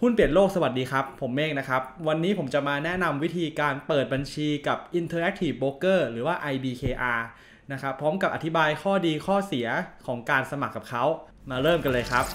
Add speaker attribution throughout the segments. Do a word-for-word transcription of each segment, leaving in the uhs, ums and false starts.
Speaker 1: หุ้นเปลี่ยนโลกสวัสดีครับผมเมฆนะครับวันนี้ผมจะมาแนะนำวิธีการเปิดบัญชีกับ Interactive Broker หรือว่า ไอ บี เค อาร์ นะครับพร้อมกับอธิบายข้อดีข้อเสียของการสมัครกับเขามาเริ่มกันเลยครับ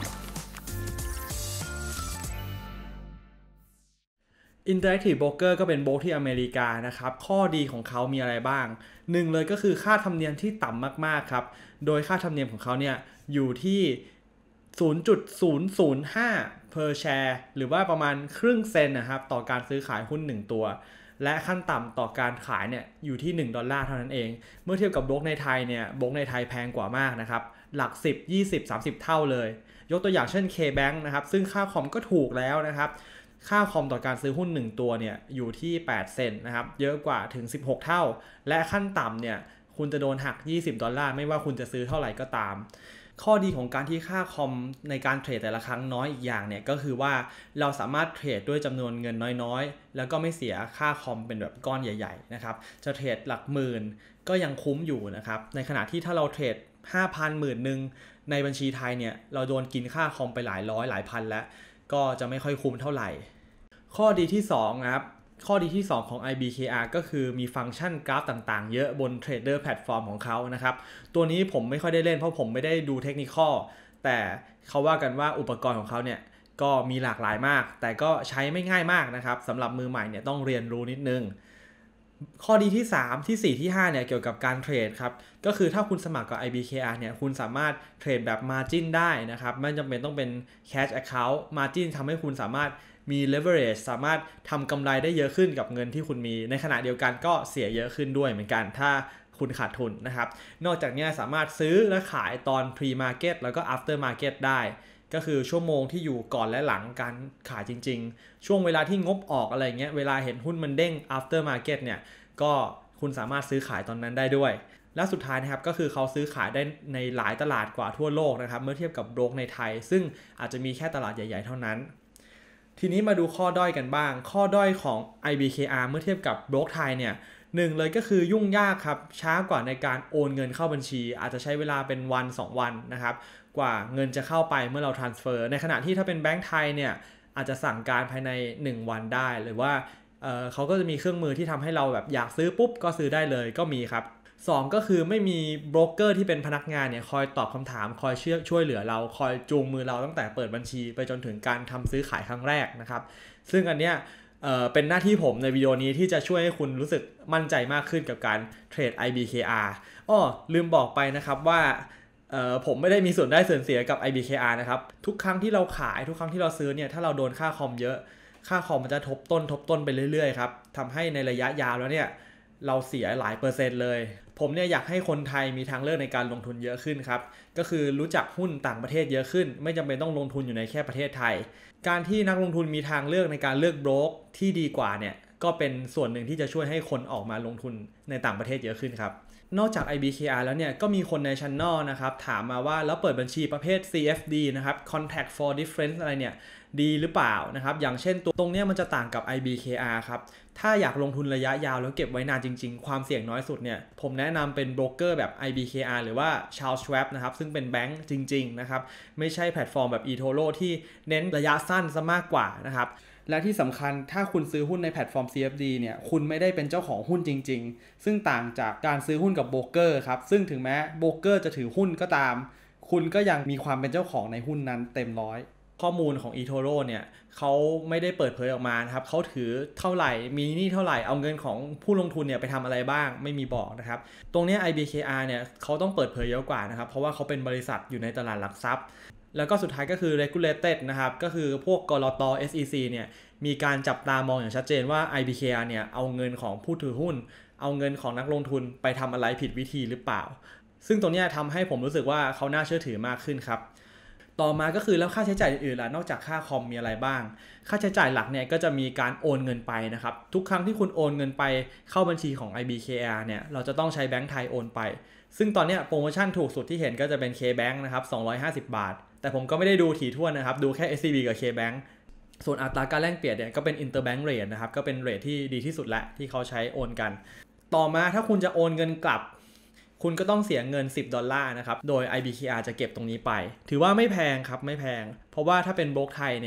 Speaker 1: Interactive Broker ก็เป็นโบรกที่อเมริกานะครับข้อดีของเขามีอะไรบ้างหนึ่งเลยก็คือค่าธรรมเนียมที่ต่ำมากๆครับโดยค่าธรรมเนียมของเขาเนี่ยอยู่ที่ ศูนย์จุดศูนย์ศูนย์ห้า per share หรือว่าประมาณครึ่งเซนนะครับต่อการซื้อขายหุ้นหนึ่งตัวและขั้นต่ำต่อการขายเนี่ยอยู่ที่หนึ่งดอลลาร์เท่านั้นเองเมื่อเทียบกับโบรกในไทยเนี่ยโบรกในไทยแพงกว่ามากนะครับหลักสิบ ยี่สิบ สามสิบเท่าเลยยกตัวอย่างเช่น K-Bank นะครับซึ่งค่าคอมก็ถูกแล้วนะครับค่าคอมต่อการซื้อหุ้นหนึ่งตัวเนี่ยอยู่ที่แปดเซนต์นะครับเยอะกว่าถึงสิบหกเท่าและขั้นต่ำเนี่ยคุณจะโดนหักยี่สิบดอลลาร์ไม่ว่าคุณจะซื้อเท่าไหร่ก็ตามข้อดีของการที่ค่าคอมในการเทรดแต่ละครั้งน้อยอีกอย่างเนี่ยก็คือว่าเราสามารถเทรดด้วยจำนวนเงินน้อยๆแล้วก็ไม่เสียค่าคอมเป็นแบบก้อนใหญ่ๆนะครับจะเทรดหลักหมื่นก็ยังคุ้มอยู่นะครับในขณะที่ถ้าเราเทรด ห้าพัน หมื่นนึงในบัญชีไทยเนี่ยเราโดนกินค่าคอมไปหลายร้อยหลายพันแล้วก็จะไม่ค่อยคุ้มเท่าไหร่ข้อดีที่สองนะครับข้อดีที่สองของ ไอ บี เค อาร์ ก็คือมีฟังก์ชันกราฟต่างๆเยอะบนเทรดเดอร์แพลตฟอร์มของเขานะครับตัวนี้ผมไม่ค่อยได้เล่นเพราะผมไม่ได้ดูเทคนิคแต่เขาว่ากันว่าอุปกรณ์ของเขาเนี่ยก็มีหลากหลายมากแต่ก็ใช้ไม่ง่ายมากนะครับสำหรับมือใหม่เนี่ยต้องเรียนรู้นิดนึงข้อดีที่สาม ที่สี่ ที่ห้าเนี่ยเกี่ยวกับการเทรดครับก็คือถ้าคุณสมัครกับ ไอ บี เค อาร์ เนี่ยคุณสามารถเทรดแบบ Margin ได้นะครับไม่จำเป็นต้องเป็น Cash Account Margin ทำให้คุณสามารถมี leverage สามารถทำกำไรได้เยอะขึ้นกับเงินที่คุณมีในขณะเดียวกันก็เสียเยอะขึ้นด้วยเหมือนกันถ้าคุณขาดทุนนะครับนอกจากนี้สามารถซื้อและขายตอน pre market แล้วก็ after market ได้ก็คือชั่วโมงที่อยู่ก่อนและหลังการขายจริงๆช่วงเวลาที่งบออกอะไรเงี้ยเวลาเห็นหุ้นมันเด้ง after market เนี่ยก็คุณสามารถซื้อขายตอนนั้นได้ด้วยและสุดท้ายนะครับก็คือเขาซื้อขายได้ในหลายตลาดกว่าทั่วโลกนะครับเมื่อเทียบกับโบรกในไทยซึ่งอาจจะมีแค่ตลาดใหญ่ๆเท่านั้นทีนี้มาดูข้อด้อยกันบ้างข้อด้อยของ ไอ บี เค อาร์ เมื่อเทียบกับโบรกไทยเนี่ยหนึ่งเลยก็คือยุ่งยากครับช้ากว่าในการโอนเงินเข้าบัญชีอาจจะใช้เวลาเป็นวันสองวันนะครับกว่าเงินจะเข้าไปเมื่อเรา transfer ในขณะที่ถ้าเป็นแบงก์ไทยเนี่ยอาจจะสั่งการภายในหนึ่งวันได้หรือว่า เ, เขาก็จะมีเครื่องมือที่ทำให้เราแบบอยากซื้อปุ๊บก็ซื้อได้เลยก็มีครับสองก็คือไม่มีโบรกเกอร์ที่เป็นพนักงานเนี่ยคอยตอบคำถามคอยช่วยช่วยเหลือเราคอยจูงมือเราตั้งแต่เปิดบัญชีไปจนถึงการทำซื้อขายครั้งแรกนะครับซึ่งอันเนี้ยเอ่อเป็นหน้าที่ผมในวิดีโอนี้ที่จะช่วยให้คุณรู้สึกมั่นใจมากขึ้นกับการเทรด ไอ บี เค อาร์ อ้อลืมบอกไปนะครับว่าเอ่อผมไม่ได้มีส่วนได้ส่วนเสียกับ ไอ บี เค อาร์ นะครับทุกครั้งที่เราขายทุกครั้งที่เราซื้อเนี่ยถ้าเราโดนค่าคอมเยอะค่าคอมมันจะทบต้นทบต้นไปเรื่อยๆครับทำให้ในระยะยาวแล้วเนี่ยเราเสียหลายเปอร์เซ็นต์เลยผมเนี่ยอยากให้คนไทยมีทางเลือกในการลงทุนเยอะขึ้นครับก็คือรู้จักหุ้นต่างประเทศเยอะขึ้นไม่จำเป็นต้องลงทุนอยู่ในแค่ประเทศไทยการที่นักลงทุนมีทางเลือกในการเลือกโบรกที่ดีกว่าเนี่ยก็เป็นส่วนหนึ่งที่จะช่วยให้คนออกมาลงทุนในต่างประเทศเยอะขึ้นครับนอกจาก ไอ บี เค อาร์ แล้วเนี่ยก็มีคนใน channel นะครับถามมาว่าแล้วเปิดบัญชีประเภท ซี เอฟ ดี นะครับ Contact for Difference อะไรเนี่ยดีหรือเปล่านะครับอย่างเช่นตัวตรงนี้มันจะต่างกับ ไอ บี เค อาร์ ครับถ้าอยากลงทุนระยะยาวแล้วเก็บไว้นานจริงๆความเสี่ยงน้อยสุดเนี่ยผมแนะนำเป็นโบรกเกอร์แบบ ไอ บี เค อาร์ หรือว่า Charles Schwab นะครับซึ่งเป็นแบงก์จริงๆนะครับไม่ใช่แพลตฟอร์มแบบ eToro ที่เน้นระยะสั้นซะมากกว่านะครับและที่สำคัญถ้าคุณซื้อหุ้นในแพลตฟอร์ม ซี เอฟ ดี เนี่ยคุณไม่ได้เป็นเจ้าของหุ้นจริงๆซึ่งต่างจากการซื้อหุ้นกับโบรกเกอร์ครับซึ่งถึงแม้โบรกเกอร์จะถือหุ้นก็ตามคุณก็ยังมีความเป็นเจ้าของในหุ้นนั้นเต็มร้อยข้อมูลของ eToro เนี่ยเขาไม่ได้เปิดเผยออกมานะครับเขาถือเท่าไหร่มีหนี้เท่าไหร่เอาเงินของผู้ลงทุนเนี่ยไปทำอะไรบ้างไม่มีบอกนะครับตรงนี้ ไอ บี เค อาร์ เนี่ยเขาต้องเปิดเผยเยอะกว่านะครับเพราะว่าเขาเป็นบริษัทอยู่ในตลาดหลักทรัพย์แล้วก็สุดท้ายก็คือ regulated นะครับก็คือพวกกลต เอส อี ซี เนี่ยมีการจับตามองอย่างชัดเจนว่า ไอ บี เค อาร์ เนี่ยเอาเงินของผู้ถือหุ้นเอาเงินของนักลงทุนไปทำอะไรผิดวิธีหรือเปล่าซึ่งตรงนี้ทำให้ผมรู้สึกว่าเขาน่าเชื่อถือมากขึ้นครับต่อมาก็คือแล้วค่าใช้จ่ายอื่นๆล่ะนอกจากค่าคอมมีอะไรบ้างค่าใช้จ่ายหลักเนี่ยก็จะมีการโอนเงินไปนะครับทุกครั้งที่คุณโอนเงินไปเข้าบัญชีของ ไอ บี เค อาร์ เนี่ยเราจะต้องใช้แบงก์ไทยโอนไปซึ่งตอนนี้โปรโมชั่นถูกสุดที่เห็นก็จะเป็น K-Bank นะครับสองร้อยห้าสิบบาทแต่ผมก็ไม่ได้ดูถี่ถ้วนนะครับดูแค่ เอส ซี บี กับ K-Bank ส่วนอัตราการแลกเปลี่ยนเนี่ยก็เป็น Interbank Rate นะครับก็เป็นเรทที่ดีที่สุดและที่เขาใช้โอนกันต่อมาถ้าคุณจะโอนเงินกลับคุณก็ต้องเสียเงินสิบดอลลาร์นะครับโดย ไอ บี เค อาร์ จะเก็บตรงนี้ไปถือว่าไม่แพงครับไม่แพงเพราะว่าถ้าเป็นโบรกไทยเนี่ย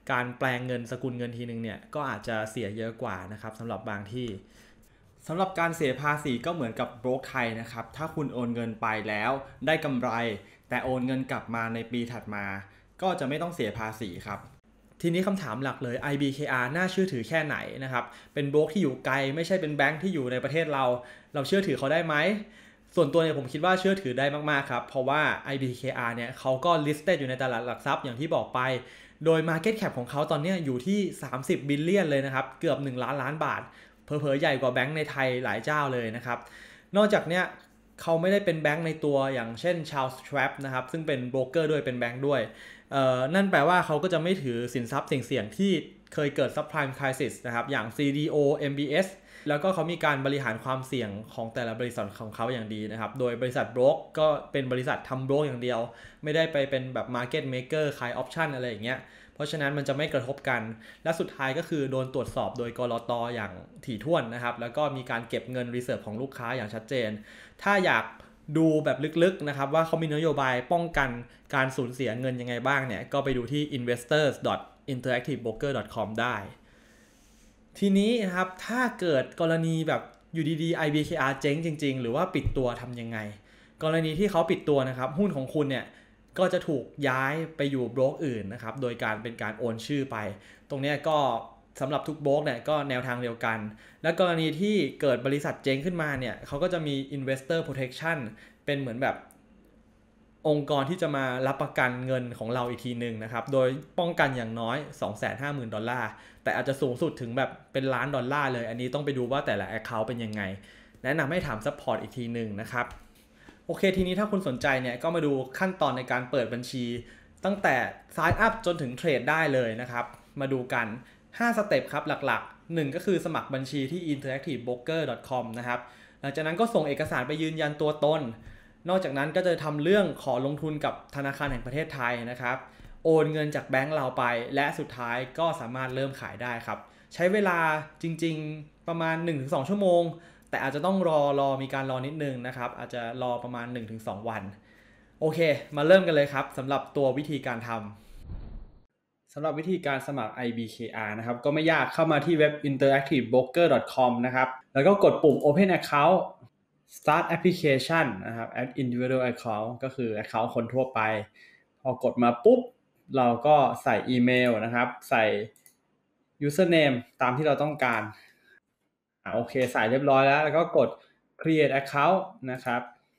Speaker 1: การแปลงเงินสกุลเงินทีนึงเนี่ยก็อาจจะเสียเยอะกว่านะครับสำหรับบางที่สำหรับการเสียภาษีก็เหมือนกับโบรกไทยนะครับถ้าคุณโอนเงินไปแล้วได้กำไรแต่โอนเงินกลับมาในปีถัดมาก็จะไม่ต้องเสียภาษีครับทีนี้คำถามหลักเลย ไอ บี เค อาร์ น่าเชื่อถือแค่ไหนนะครับเป็นโบรกที่อยู่ไกลไม่ใช่เป็นแบงค์ที่อยู่ในประเทศเราเราเชื่อถือเขาได้ไหมส่วนตัวเนี่ยผมคิดว่าเชื่อถือได้มากๆครับเพราะว่า ไอ บี เค อาร์ เนี่ยเขาก็ listed อยู่ในตลาดหลักทรัพย์อย่างที่บอกไปโดย market cap ของเขาตอนนี้อยู่ที่สามสิบบิลเลียนเลยนะครับเกือบหนึ่งล้านล้านบาทเผลอๆใหญ่กว่าแบงค์ในไทยหลายเจ้าเลยนะครับนอกจากเนี้ยเขาไม่ได้เป็นแบงค์ในตัวอย่างเช่น Charles Schwab นะครับซึ่งเป็นโบรกเกอร์ด้วยเป็นแบงค์ด้วยนั่นแปลว่าเขาก็จะไม่ถือสินทรัพย์เสี่ยงๆที่เคยเกิด subprime crisis นะครับอย่าง ซี ดี โอ เอ็ม บี เอส แล้วก็เขามีการบริหารความเสี่ยงของแต่ละบริษัทของเขาอย่างดีนะครับโดยบริษัทโบรกก็เป็นบริษัททำโบรกอย่างเดียวไม่ได้ไปเป็นแบบ market maker ขาย option อะไรอย่างเงี้ยเพราะฉะนั้นมันจะไม่กระทบกันและสุดท้ายก็คือโดนตรวจสอบโดยกลต.อย่างถี่ถ้วนนะครับแล้วก็มีการเก็บเงิน reserve ของลูกค้าอย่างชัดเจนถ้าอยากดูแบบลึกๆนะครับว่าเขามีนโยบายป้องกันการสูญเสียเงินยังไงบ้างเนี่ยก็ไปดูที่ อินเวสเตอร์ส ดอท อินเตอร์แอคทีฟโบรกเกอร์ ดอท คอม ได้ทีนี้นะครับถ้าเกิดกรณีแบบอยู่ดีๆ ไอ บี เค อาร์ เจ๊งจริงๆหรือว่าปิดตัวทำยังไงกรณีที่เขาปิดตัวนะครับหุ้นของคุณเนี่ยก็จะถูกย้ายไปอยู่โบรกอื่นนะครับโดยการเป็นการโอนชื่อไปตรงนี้ก็สำหรับทุกโบรกเนี่ยก็แนวทางเดียวกันและกรณีที่เกิดบริษัทเจ๊งขึ้นมาเนี่ยเขาก็จะมี investor protection เป็นเหมือนแบบองค์กรที่จะมารับประกันเงินของเราอีกทีหนึ่งนะครับโดยป้องกันอย่างน้อย สองแสนห้าหมื่น ดอลลาร์แต่อาจจะสูงสุดถึงแบบเป็นล้านดอลลาร์เลยอันนี้ต้องไปดูว่าแต่ละ account เป็นยังไงแนะนำให้ถาม support อีกทีหนึ่งนะครับโอเคทีนี้ถ้าคุณสนใจเนี่ยก็มาดูขั้นตอนในการเปิดบัญชีตั้งแต่ sign up จนถึงเทรดได้เลยนะครับมาดูกันห้าสเต็ปครับหลักๆหนึ่งก็คือสมัครบัญชีที่ อินเตอร์แอคทีฟโบรกเกอร์ ดอท คอม นะครับหลังจากนั้นก็ส่งเอกสารไปยืนยันตัวตนนอกจากนั้นก็จะทำเรื่องขอลงทุนกับธนาคารแห่งประเทศไทยนะครับโอนเงินจากแบงก์เราไปและสุดท้ายก็สามารถเริ่มขายได้ครับใช้เวลาจริงๆประมาณ หนึ่งถึงสอง ชั่วโมงแต่อาจจะต้องรอรอมีการรอนิดนึงนะครับอาจจะรอประมาณ หนึ่งถึงสอง วันโอเคมาเริ่มกันเลยครับสำหรับตัววิธีการทำสำหรับวิธีการสมัคร ไอ บี เค อาร์ นะครับก็ไม่ยากเข้ามาที่เว็บ อินเตอร์แอคทีฟโบรกเกอร์ ดอท คอม นะครับแล้วก็กดปุ่ม open account start application นะครับ add individual account ก็คือ account คนทั่วไปพอกดมาปุ๊บเราก็ใส่อีเมลนะครับใส่ username ตามที่เราต้องการอ่าโอเคใส่เรียบร้อยแล้วแล้วก็กด create account นะครับ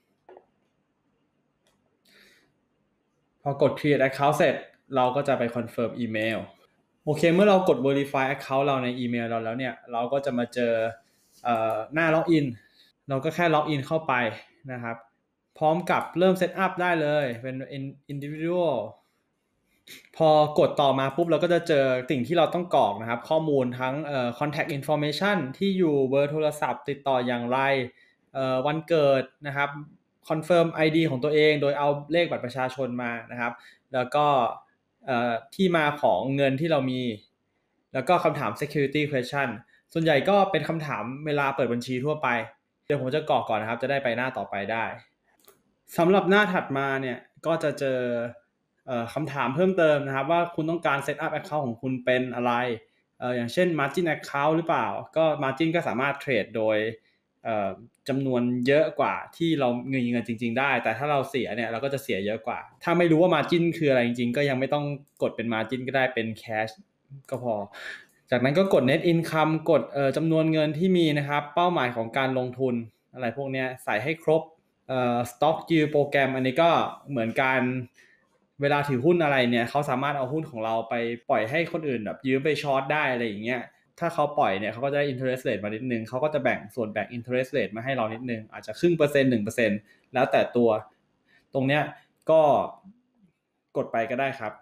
Speaker 1: พอกด create account เสร็จเราก็จะไป confirm อีเมลโอเคเมื่อเรากด verify account เราในอีเมลเราแล้วเนี่ยเราก็จะมาเจอเอ่อหน้า loginเราก็แค่ล็อกอินเข้าไปนะครับพร้อมกับเริ่มเซตอัพได้เลยเป็น individual พอกดต่อมาปุ๊บเราก็จะเจอสิ่งที่เราต้องกรอกนะครับข้อมูลทั้งเอ่อ contact information ที่อยู่เบอร์โทรศัพท์ติดต่ออย่างไรเอ่อวันเกิดนะครับ confirm ไอ ดี ของตัวเองโดยเอาเลขบัตรประชาชนมานะครับแล้วก็เอ่อที่มาของเงินที่เรามีแล้วก็คำถาม security question ส่วนใหญ่ก็เป็นคำถามเวลาเปิดบัญชีทั่วไปเดี๋ยวผมจะกรอกก่อนนะครับจะได้ไปหน้าต่อไปได้สำหรับหน้าถัดมาเนี่ยก็จะเจอเอ่อคำถามเพิ่มเติมนะครับว่าคุณต้องการ set up account ของคุณเป็นอะไรเอ่ออย่างเช่น margin account หรือเปล่าก็ margin ก็สามารถเทรดโดยเอ่อจำนวนเยอะกว่าที่เราเงินเงินจริงๆได้แต่ถ้าเราเสียเนี่ยเราก็จะเสียเยอะกว่าถ้าไม่รู้ว่า margin คืออะไรจริงๆก็ยังไม่ต้องกดเป็น margin ก็ได้เป็น cash ก็พอจากนั้นก็กด net income กดเอ่อจำนวนเงินที่มีนะครับเป้าหมายของการลงทุนอะไรพวกนี้ใส่ให้ครบเอ่อ stock yield โปรแกรมอันนี้ก็เหมือนการเวลาถือหุ้นอะไรเนี่ยเขาสามารถเอาหุ้นของเราไปปล่อยให้คนอื่นแบบยืมไปช็อตได้อะไรอย่างเงี้ยถ้าเขาปล่อยเนี่ยเขาก็จะได้ interest rate มานิดนึงเขาก็จะแบ่งส่วนแบ่ง interest rate มาให้เรานิดนึงอาจจะครึ่งเปอร์เซ็นต์ หนึ่งเปอร์เซ็นต์ แล้วแต่ตัวตรงเนี้ยก็กดไปก็ได้ครับ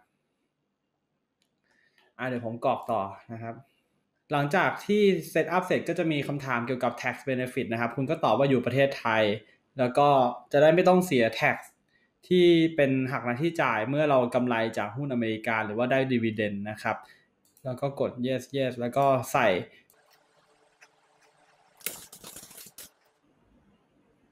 Speaker 1: อ่ะเดี๋ยวผมกรอกต่อนะครับหลังจากที่เซตอัพเสร็จก็จะมีคำถามเกี่ยวกับ tax benefit นะครับคุณก็ตอบว่าอยู่ประเทศไทยแล้วก็จะได้ไม่ต้องเสีย tax ที่เป็นหักหน้าที่จ่ายเมื่อเรากำไรจากหุ้นอเมริกาหรือว่าได้ dividend นะครับแล้วก็กด yes yes แล้วก็ใส่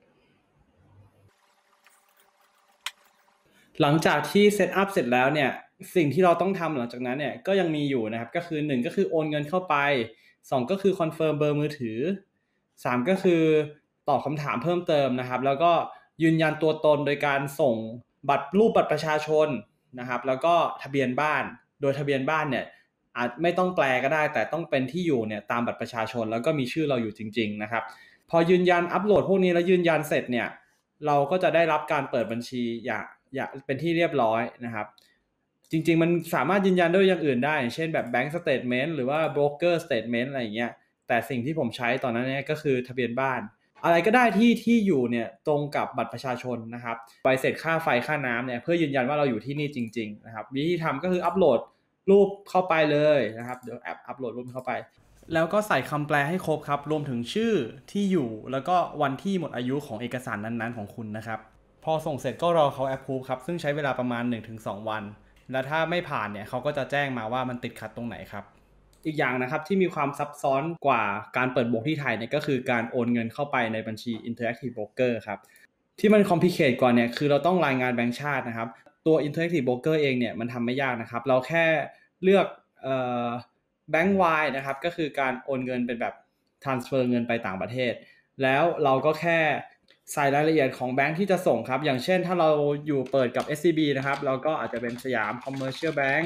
Speaker 1: หลังจากที่เซตอัพเสร็จแล้วเนี่ยสิ่งที่เราต้องทำหลังจากนั้นเนี่ยก็ยังมีอยู่นะครับก็คือหนึ่งก็คือโอนเงินเข้าไปสองก็คือคอนเฟิร์มเบอร์มือถือสามก็คือตอบคำถามเพิ่มเติมนะครับแล้วก็ยืนยันตัวตนโดยการส่งบัตรรูปบัตรประชาชนนะครับแล้วก็ทะเบียนบ้านโดยทะเบียนบ้านเนี่ยอาจไม่ต้องแปลก็ได้แต่ต้องเป็นที่อยู่เนี่ยตามบัตรประชาชนแล้วก็มีชื่อเราอยู่จริงๆนะครับพอยืนยันอัปโหลดพวกนี้แล้วยืนยันเสร็จเนี่ยเราก็จะได้รับการเปิดบัญชีอย่างอย่างเป็นที่เรียบร้อยนะครับจริงๆมันสามารถยืนยันด้วยอย่างอื่นได้เช่นแบบ Bank Statement หรือว่า Broker Statement อะไรอย่างเงี้ยแต่สิ่งที่ผมใช้ตอนนั้นเนี่ยก็คือทะเบียนบ้านอะไรก็ได้ที่ที่อยู่เนี่ยตรงกับบัตรประชาชนนะครับใบเสร็จค่าไฟค่าน้ำเนี่ยเพื่อยืนยันว่าเราอยู่ที่นี่จริงๆนะครับวิธีทำก็คืออัปโหลดรูปเข้าไปเลยนะครับเดี๋ยวแอปอัปโหลดรูปเข้าไปแล้วก็ใส่คำแปลให้ครบครับรวมถึงชื่อที่อยู่แล้วก็วันที่หมดอายุของเอกสารนั้นๆของคุณนะครับพอส่งเสร็จก็รอเขา approve ครับซึ่งใช้เวลาประมาณ หนึ่งถึงสอง วันและถ้าไม่ผ่านเนี่ยเขาก็จะแจ้งมาว่ามันติดขัดตรงไหนครับอีกอย่างนะครับที่มีความซับซ้อนกว่าการเปิดโบรกที่ไทยเนี่ยก็คือการโอนเงินเข้าไปในบัญชี Interactive Broker ครับที่มันคอมพลีเคทกว่าเนี่ยคือเราต้องรายงานแบงก์ชาตินะครับตัว Interactive Broker เองเนี่ยมันทำไม่ยากนะครับเราแค่เลือกเอ่อ Bank Wire นะครับก็คือการโอนเงินเป็นแบบ transfer เงินไปต่างประเทศแล้วเราก็แค่ใส่รายละเอียดของแบงค์ที่จะส่งครับอย่างเช่นถ้าเราอยู่เปิดกับ เอส ซี บี นะครับเราก็อาจจะเป็นสยาม Commercial Bank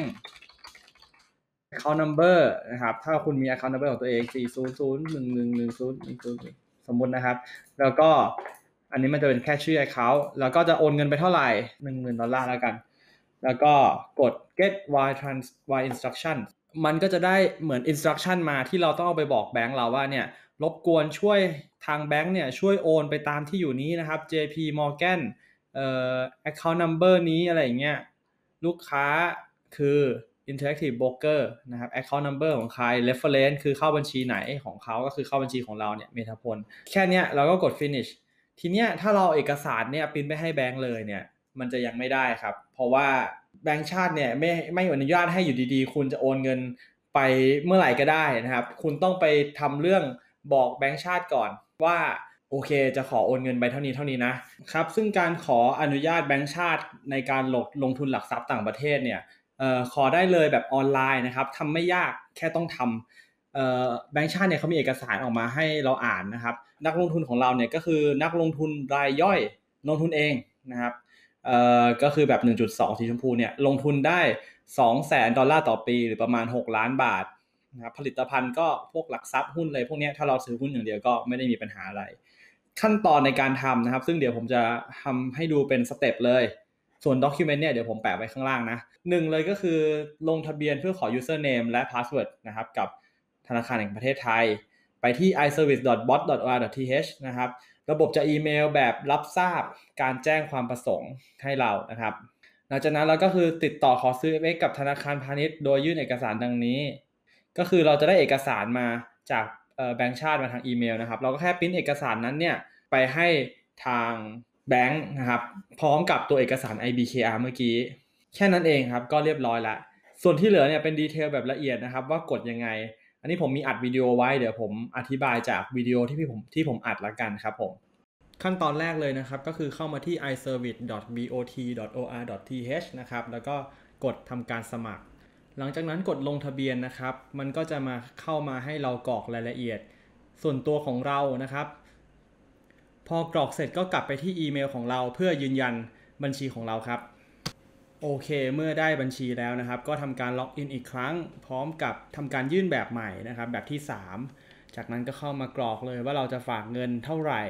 Speaker 1: account number นะครับถ้าคุณมี account number ของตัวเองสี่ ศูนย์ ศูนย์ หนึ่ง หนึ่ง หนึ่ง ศูนย์ หนึ่ง ศูนย์ สมมุตินะครับแล้วก็อันนี้มันจะเป็นแค่ชื่อ account แล้วก็จะโอนเงินไปเท่าไหร่ หนึ่งหมื่น ดอลลาร์แล้วกันแล้วก็กด get wire trans wire instruction มันก็จะได้เหมือน instruction มาที่เราต้องเอาไปบอกแบงค์เราว่าเนี่ยรบกวนช่วยทางแบงค์เนี่ยช่วยโอนไปตามที่อยู่นี้นะครับ เจ พี Morgan เอ่อ account number นี้อะไรอย่างเงี้ยลูกค้าคือ Interactive Broker นะครับ account number ของใคร reference คือเข้าบัญชีไหนของเขาก็คือเข้าบัญชีของเราเนี่ยเมธาพลแค่เนี้ยเราก็กด finish ทีเนี้ยถ้าเราเอกสารเนี่ยพิมพ์ไปให้แบงค์เลยเนี่ยมันจะยังไม่ได้ครับเพราะว่าแบงก์ชาติเนี่ยไม่ไม่อนุญาตให้อยู่ดีๆคุณจะโอนเงินไปเมื่อไหร่ก็ได้นะครับคุณต้องไปทำเรื่องบอกแบงก์ชาติก่อนว่าโอเคจะขอโอนเงินไปเท่านี้เท่านี้นะครับซึ่งการขออนุญาตแบงก์ชาติในการลงลงทุนหลักทรัพย์ต่างประเทศเนี่ยเอ่อขอได้เลยแบบออนไลน์นะครับทำไม่ยากแค่ต้องทำเอ่อแบงก์ชาติเนี่ยเขามีเอกสารออกมาให้เราอ่านนะครับนักลงทุนของเราเนี่ยก็คือนักลงทุนรายย่อยลงทุนเองนะครับเอ่อก็คือแบบ หนึ่งจุดสอง สีชมพูเนี่ยลงทุนได้ สองแสน ดอลลาร์ต่อปีหรือประมาณหกล้านบาทนะครับผลิตภัณฑ์ก็พวกหลักทรัพย์หุ้นเลยพวกนี้ถ้าเราซื้อหุ้นอย่างเดียวก็ไม่ได้มีปัญหาอะไรขั้นตอนในการทำนะครับซึ่งเดี๋ยวผมจะทำให้ดูเป็นสเต็ปเลยส่วนด็อกิเมนต์เนี่ยเดี๋ยวผมแปะไว้ข้างล่างนะหนึ่งเลยก็คือลงทะเบียนเพื่อขอ username และ password นะครับกับธนาคารแห่งประเทศไทยไปที่ ไอ เซอร์วิส ดอท บอท ดอท โอ อาร์ ดอท ที เอช นะครับระบบจะอีเมลแบบรับทราบการแจ้งความประสงค์ให้เรานะครับหลังจากนั้นเราก็คือติดต่อขอซื้อ เอฟ เอ็กซ์ กับธนาคารพาณิชย์โดยยื่นเอกสารดังนี้ก็คือเราจะได้เอกสารมาจากแบงก์ชาติมาทางอีเมลนะครับเราก็แค่พิมพ์เอกสารนั้นเนี่ยไปให้ทางแบงค์นะครับพร้อมกับตัวเอกสาร ไอ บี เค อาร์ เมื่อกี้แค่นั้นเองครับก็เรียบร้อยแล้วส่วนที่เหลือเนี่ยเป็นดีเทลแบบละเอียดนะครับว่ากดยังไงอันนี้ผมมีอัดวิดีโอไว้เดี๋ยวผมอธิบายจากวิดีโอที่ผมที่ผมอัดละกันครับผมขั้นตอนแรกเลยนะครับก็คือเข้ามาที่ ไอ เซอร์วิส ดอท บอท ดอท โอ อาร์ ดอท ที เอช นะครับแล้วก็กดทำการสมัครหลังจากนั้นกดลงทะเบียนนะครับมันก็จะมาเข้ามาให้เรากรอกรายละเอียดส่วนตัวของเรานะครับพอกรอกเสร็จก็กลับไปที่อีเมลของเราเพื่อยืนยันบัญชีของเราครับโอเคเมื่อได้บัญชีแล้วนะครับก็ทำการล็อกอินอีกครั้งพร้อมกับทำการยื่นแบบใหม่นะครับแบบที่สามจากนั้นก็เข้ามากรอกเลยว่าเราจะฝากเงินเท่าไหร่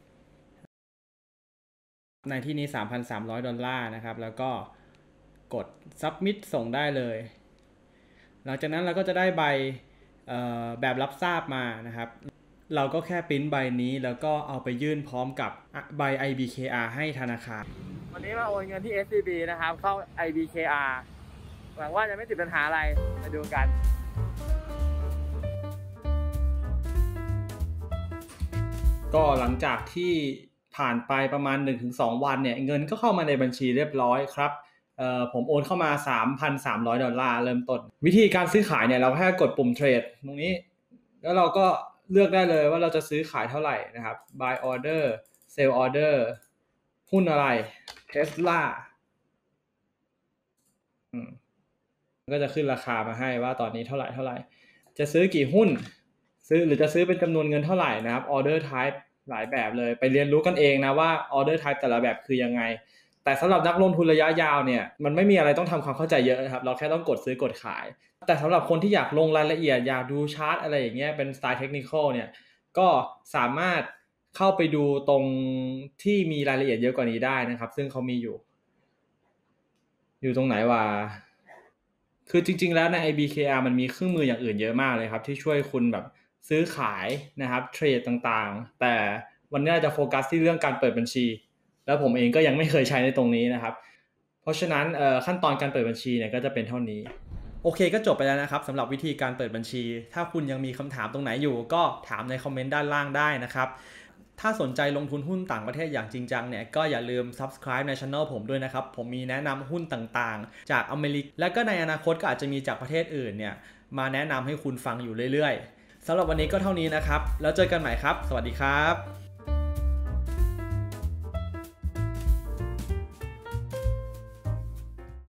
Speaker 1: ในที่นี้ สามพันสามร้อย ดอลลาร์นะครับแล้วก็กด submit ส่งได้เลยหลังจากนั้นเราก็จะได้ใบแบบรับทราบมานะครับเราก็แค่ปริ้นใบนี้แล้วก็เอาไปยื่นพร้อมกับใบ ไอ บี เค อาร์ ให้ธนาคารวันนี้มาโอนเงินที่ เอส ซี บี นะครับเข้า ไอ บี เค อาร์ หวังว่าจะไม่ติดปัญหาอะไรมาดูกันก็หลังจากที่ผ่านไปประมาณ หนึ่งถึงสอง วันเนี่ยเงินก็เข้ามาในบัญชีเรียบร้อยครับเอ่อผมโอนเข้ามา สามพันสามร้อย ดอลลาร์เริ่มต้นวิธีการซื้อขายเนี่ยเราแค่กดปุ่มเทรดตรงนี้แล้วเราก็เลือกได้เลยว่าเราจะซื้อขายเท่าไหร่นะครับ buy order sell order หุ้นอะไร Tesla อืมก็จะขึ้นราคามาให้ว่าตอนนี้เท่าไหร่เท่าไหร่จะซื้อกี่หุ้นซื้อหรือจะซื้อเป็นจำนวนเงินเท่าไหร่นะครับ order type หลายแบบเลยไปเรียนรู้กันเองนะว่า order type แต่ละแบบคือยังไงแต่สำหรับนักลงทุนระยะยาวเนี่ยมันไม่มีอะไรต้องทำความเข้าใจเยอะครับเราแค่ต้องกดซื้อกดขายแต่สำหรับคนที่อยากลงรายละเอียดอยากดูชาร์ตอะไรอย่างเงี้ยเป็นสไตล์เทคนิคอลเนี่ยก็สามารถเข้าไปดูตรงที่มีรายละเอียดเยอะกว่านี้ได้นะครับซึ่งเขามีอยู่อยู่ตรงไหนวะคือจริงๆแล้วใน ไอ บี เค อาร์ มันมีเครื่องมืออย่างอื่นเยอะมากเลยครับที่ช่วยคุณแบบซื้อขายนะครับเทรดต่างๆแต่วันนี้จะโฟกัสที่เรื่องการเปิดบัญชีแล้วผมเองก็ยังไม่เคยใช้ในตรงนี้นะครับเพราะฉะนั้นขั้นตอนการเปิดบัญชีเนี่ยก็จะเป็นเท่านี้โอเคก็จบไปแล้วนะครับสำหรับวิธีการเปิดบัญชีถ้าคุณยังมีคำถามตรงไหนอยู่ก็ถามในคอมเมนต์ด้านล่างได้นะครับถ้าสนใจลงทุนหุ้นต่างประเทศอย่างจริงจังเนี่ยก็อย่าลืม Subscribe ใน Channel ผมด้วยนะครับผมมีแนะนำหุ้นต่างๆจากอเมริกาและก็ในอนาคตก็อาจจะมีจากประเทศอื่นเนี่ยมาแนะนำให้คุณฟังอยู่เรื่อยๆสำหรับวันนี้ก็เท่านี้นะครับแล้วเจอกันใหม่ครับสวัสดีครับ